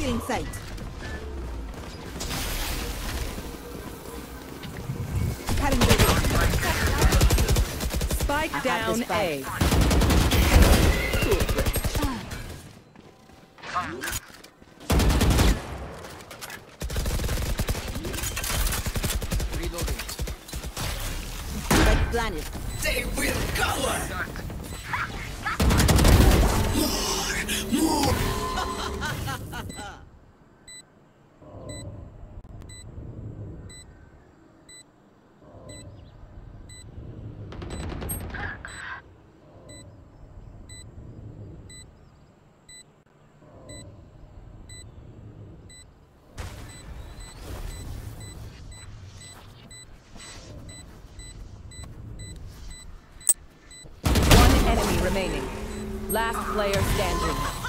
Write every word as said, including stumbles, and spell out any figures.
Stealing sight. Cutting the Spike down this A. Reloading. Spike planted. They will cover. One enemy remaining. Last player standing.